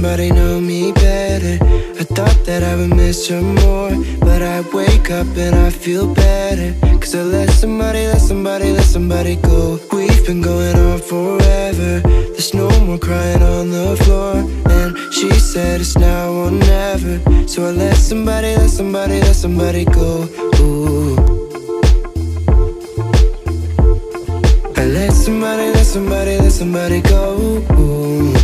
somebody know me better. I thought that I would miss her more, but I wake up and I feel better, 'cause I let somebody go. We've been going on forever. There's no more crying on the floor, and she said it's now or never. So I let somebody go. Ooh. I let somebody go. Ooh.